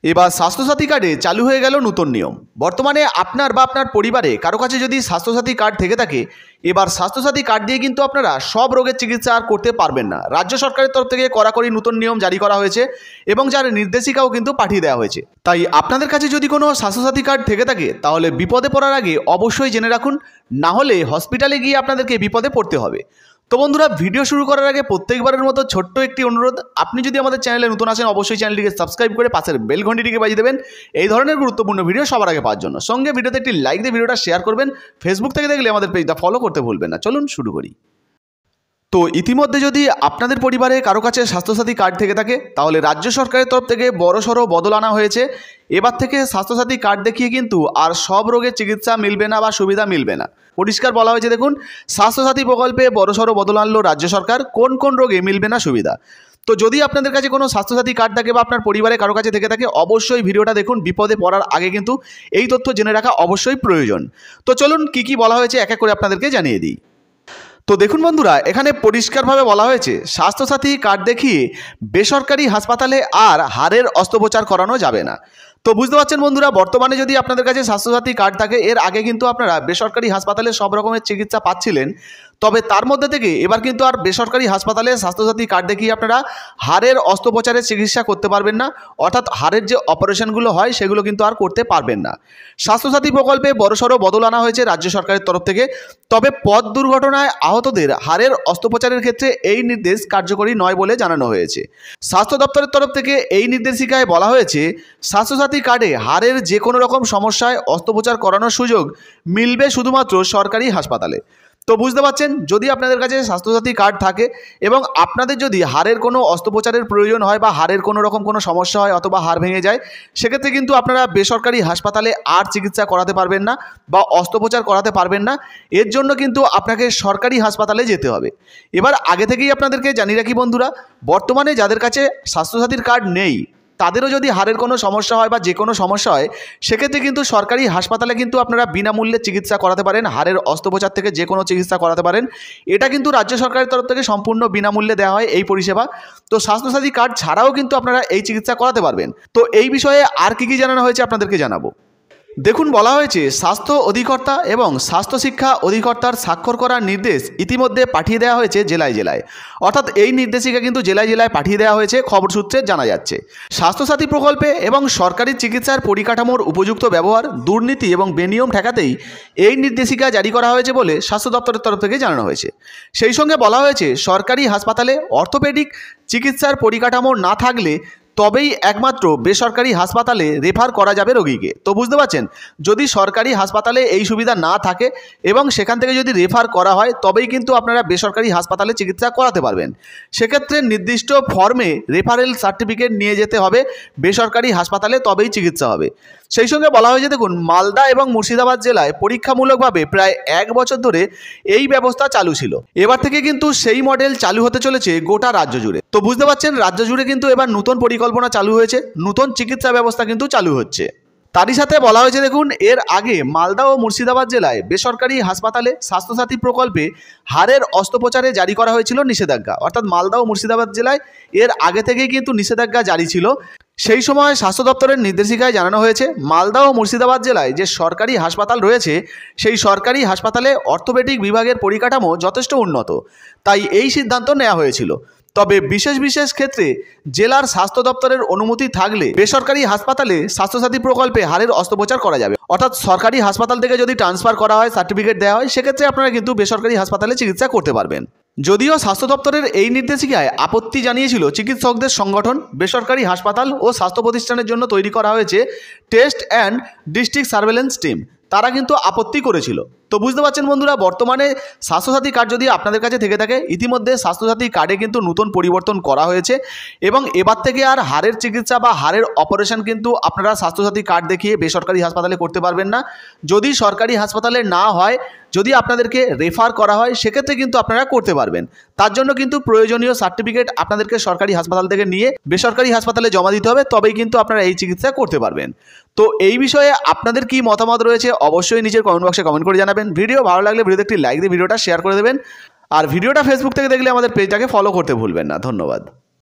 এবার স্বাস্থ্যসাথী কার্ডে চালু হয়ে গেল নতুন নিয়ম। বর্তমানে আপনার বা আপনার পরিবারে কারো কাছে যদি স্বাস্থ্যসাথী কার্ড থেকে থাকে, এবার স্বাস্থ্যসাথী কার্ড দিয়ে কিন্তু আপনারা সব রোগের চিকিৎসা আর করতে পারবেন না। রাজ্য সরকারের তরফ থেকে কড়াকড়ি নতুন নিয়ম জারি করা হয়েছে এবং যার নির্দেশিকাও কিন্তু পাঠিয়ে দেওয়া হয়েছে। তাই আপনাদের কাছে যদি কোনো স্বাস্থ্যসাথী কার্ড থেকে থাকে তাহলে বিপদে পড়ার আগে অবশ্যই জেনে রাখুন, না হলে হসপিটালে গিয়ে আপনাদেরকে বিপদে পড়তে হবে। তো বন্ধুরা, ভিডিও শুরু করার আগে প্রত্যেকবারের মতো ছোট্ট একটি অনুরোধ, আপনি যদি আমাদের চ্যানেলে নতুন আসেন অবশ্যই চ্যানেলটিকে সাবস্ক্রাইব করে পাশের বেল ঘন্টিটিকে বাজিয়ে দেবেন এই ধরনের গুরুত্বপূর্ণ ভিডিও সবার আগে পাওয়ার জন্য। সঙ্গে ভিডিওতে একটি লাইক দিয়ে ভিডিওটা শেয়ার করবেন। ফেসবুক থেকে দেখলে আমাদের পেজটা ফলো করতে ভুলবেন না। চলুন শুরু করি। তো ইতিমধ্যে যদি আপনাদের পরিবারে কারো কাছে স্বাস্থ্যসাথী কার্ড থেকে থাকে তাহলে রাজ্য সরকারের তরফ থেকে বড়সড় বদল আনা হয়েছে। এবার থেকে স্বাস্থ্যসাথী কার্ড দেখিয়ে কিন্তু আর সব রোগের চিকিৎসা মিলবে না বা সুবিধা মিলবে না। পরিষ্কার বলা হয়েছে, দেখুন, স্বাস্থ্যসাথী প্রকল্পে বড়সড় বদল আনলো রাজ্য সরকার, কোন কোন রোগে মিলবে না সুবিধা। তো যদি আপনাদের কাছে কোনো স্বাস্থ্যসাথী কার্ড থাকে বা আপনার পরিবারে কারো কাছে থেকে থাকে অবশ্যই ভিডিওটা দেখুন। বিপদে পড়ার আগে কিন্তু এই তথ্য জেনে রাখা অবশ্যই প্রয়োজন। তো চলুন কি বলা হয়েছে এক এক করে আপনাদেরকে জানিয়ে দিই। তো দেখুন বন্ধুরা, এখানে পরিষ্কারভাবে বলা হয়েছে স্বাস্থ্যসাথী কার্ড দেখিয়ে বেসরকারি হাসপাতালে আর হাড়ের অস্ত্রোপচার করানো যাবে না। তো বুঝতে পারছেন বন্ধুরা, বর্তমানে যদি আপনাদের কাছে স্বাস্থ্যসাথী কার্ড থাকে, এর আগে কিন্তু আপনারা বেসরকারি হাসপাতালে সব রকমের চিকিৎসা পাচ্ছিলেন, তবে তার মধ্যে থেকে এবার কিন্তু আর বেসরকারি হাসপাতালে স্বাস্থ্যসাথী কার্ড দেখিয়ে আপনারা হাড়ের অস্ত্রোপচারের চিকিৎসা করতে পারবেন না, অর্থাৎ হাড়ের যে অপারেশনগুলো হয় সেগুলো কিন্তু আর করতে পারবেন না। স্বাস্থ্যসাথী প্রকল্পে বড়সড় বদল আনা হয়েছে রাজ্য সরকারের তরফ থেকে। তবে পথ দুর্ঘটনায় আহতদের হাড়ের অস্ত্রোপচারের ক্ষেত্রে এই নির্দেশ কার্যকরী নয় বলে জানানো হয়েছে। স্বাস্থ্য দপ্তরের তরফ থেকে এই নির্দেশিকায় বলা হয়েছে স্বাস্থ্যসাথী কার্ডে হাড়ের যে কোনো রকম সমস্যায় অস্ত্রোপচার করানোর সুযোগ মিলবে শুধুমাত্র সরকারি হাসপাতালে। তো বুঝতে পারছেন, যদি আপনাদের কাছে স্বাস্থ্যসাথী কার্ড থাকে এবং আপনাদের যদি হাড়ের কোনো অস্ত্রোপচারের প্রয়োজন হয় বা হাড়ের কোনো রকম কোনো সমস্যা হয় অথবা হাড় ভেঙে যায়, সেক্ষেত্রে কিন্তু আপনারা বেসরকারি হাসপাতালে আর চিকিৎসা করাতে পারবেন না বা অস্ত্রোপচার করাতে পারবেন না। এর জন্য কিন্তু আপনাকে সরকারি হাসপাতালে যেতে হবে। এবার আগে থেকেই আপনাদেরকে জানিয়ে রাখি বন্ধুরা, বর্তমানে যাদের কাছে স্বাস্থ্যসাথীর কার্ড নেই তাদেরও যদি হাড়ের কোনো সমস্যা হয় বা যে কোনো সমস্যা হয়, সেক্ষেত্রে কিন্তু সরকারি হাসপাতালে কিন্তু আপনারা বিনামূল্যে চিকিৎসা করাতে পারেন। হাড়ের অস্ত্রোপচার থেকে যে কোনো চিকিৎসা করাতে পারেন। এটা কিন্তু রাজ্য সরকারের তরফ থেকে সম্পূর্ণ বিনামূল্যে দেওয়া হয় এই পরিষেবা। তো স্বাস্থ্যসাথী কার্ড ছাড়াও কিন্তু আপনারা এই চিকিৎসা করাতে পারবেন। তো এই বিষয়ে আর কি জানানো হয়েছে আপনাদেরকে জানাবো। দেখুন, বলা হয়েছে স্বাস্থ্য অধিকর্তা এবং স্বাস্থ্য শিক্ষা অধিকর্তার স্বাক্ষর করার নির্দেশ ইতিমধ্যে পাঠিয়ে দেওয়া হয়েছে জেলায় জেলায়, অর্থাৎ এই নির্দেশিকা কিন্তু জেলায় জেলায় পাঠিয়ে দেওয়া হয়েছে, খবর সূত্রে জানা যাচ্ছে। স্বাস্থ্যসাথী প্রকল্পে এবং সরকারি চিকিৎসার পরিকাঠামোর উপযুক্ত ব্যবহার, দুর্নীতি এবং বেনিয়ম ঠেকাতেই এই নির্দেশিকা জারি করা হয়েছে বলে স্বাস্থ্য দপ্তরের তরফ থেকে জানানো হয়েছে। সেই সঙ্গে বলা হয়েছে সরকারি হাসপাতালে অর্থোপেডিক চিকিৎসার পরিকাঠামো না থাকলে তবেই একমাত্র বেসরকারি হাসপাতালে রেফার করা যাবে রোগীকে। তো বুঝতে পারছেন, যদি সরকারি হাসপাতালে এই সুবিধা না থাকে এবং সেখান থেকে যদি রেফার করা হয় তবেই কিন্তু আপনারা বেসরকারি হাসপাতালে চিকিৎসা করাতে পারবেন। সেক্ষেত্রে নির্দিষ্ট ফর্মে রেফারেল সার্টিফিকেট নিয়ে যেতে হবে বেসরকারি হাসপাতালে, তবেই চিকিৎসা হবে। সেই সঙ্গে বলা হয়েছে, দেখুন, মালদা এবং মুর্শিদাবাদ জেলায় পরীক্ষামূলকভাবে প্রায় 1 বছর ধরে এই ব্যবস্থা চালু ছিল। এবার থেকে কিন্তু সেই মডেল চালু হতে চলেছে গোটা রাজ্য জুড়ে। তো বুঝতে পারছেন, রাজ্য জুড়ে কিন্তু এবার নতুন পরিকল্পনা চালু হয়েছে, নতুন চিকিৎসা ব্যবস্থা কিন্তু চালু হচ্ছে। তারই সাথে বলা হয়েছে, দেখুন, এর আগে মালদা ও মুর্শিদাবাদ জেলায় বেসরকারি হাসপাতালে স্বাস্থ্যসাথী প্রকল্পে হাড়ের অস্ত্রোপচারে জারি করা হয়েছিল নিষেধাজ্ঞা, অর্থাৎ মালদা ও মুর্শিদাবাদ জেলায় এর আগে থেকেই কিন্তু নিষেধাজ্ঞা জারি ছিল। সেই সময় স্বাস্থ্য দপ্তরের নির্দেশিকায় জানানো হয়েছে মালদা ও মুর্শিদাবাদ জেলায় যে সরকারি হাসপাতাল রয়েছে সেই সরকারি হাসপাতালে অর্থোপেডিক বিভাগের পরিকাঠামো যথেষ্ট উন্নত, তাই এই সিদ্ধান্ত নেওয়া হয়েছিল। তবে বিশেষ ক্ষেত্রে জেলার স্বাস্থ্য দপ্তরের অনুমতি থাকলে বেসরকারি হাসপাতালে স্বাস্থ্যসাথী প্রকল্পে হাড়ের অস্ত্রোপচার করা যাবে, অর্থাৎ সরকারি হাসপাতাল থেকে যদি ট্রান্সফার করা হয়, সার্টিফিকেট দেওয়া হয়, সেক্ষেত্রে আপনারা কিন্তু বেসরকারি হাসপাতালে চিকিৎসা করতে পারবেন। যদিও স্বাস্থ্য দপ্তরের এই নির্দেশিকায় আপত্তি জানিয়েছিল চিকিৎসকদের সংগঠন, বেসরকারি হাসপাতাল ও স্বাস্থ্য প্রতিষ্ঠানের জন্য তৈরি করা হয়েছে test and district surveillance team, তারা কিন্তু আপত্তি করেছিল। তো বুঝতে পারছেন বন্ধুরা, বর্তমানে স্বাস্থ্যসাথী কার্ড যদি আপনাদের কাছে থেকে থাকে, ইতিমধ্যে স্বাস্থ্যসাথী কার্ডে কিন্তু নতুন পরিবর্তন করা হয়েছে এবং এবার থেকে আর হাড়ের চিকিৎসা বা হাড়ের অপারেশন কিন্তু আপনারা স্বাস্থ্যসাথী কার্ড দেখিয়ে বেসরকারি হাসপাতালে করতে পারবেন না। যদি সরকারি হাসপাতালে না হয়, যদি আপনাদেরকে রেফার করা হয়, সেক্ষেত্রে কিন্তু আপনারা করতে পারবেন। তার জন্য কিন্তু প্রয়োজনীয় সার্টিফিকেট আপনাদেরকে সরকারি হাসপাতাল থেকে নিয়ে বেসরকারি হাসপাতালে জমা দিতে হবে, তবেই কিন্তু আপনারা এই চিকিৎসা করতে পারবেন। তো এই বিষয়ে আপনাদের কি মতামত রয়েছে অবশ্যই নিজের কমেন্ট বক্সে কমেন্ট করে জানাবেন। ভিডিও ভালো লাগলে ভিডিওতে একটি লাইক দিয়ে ভিডিওটা শেয়ার করে দেবেন। আর ভিডিওটা ফেসবুক থেকে দেখলে আমাদের পেজটাকে ফলো করতে ভুলবেন না। ধন্যবাদ।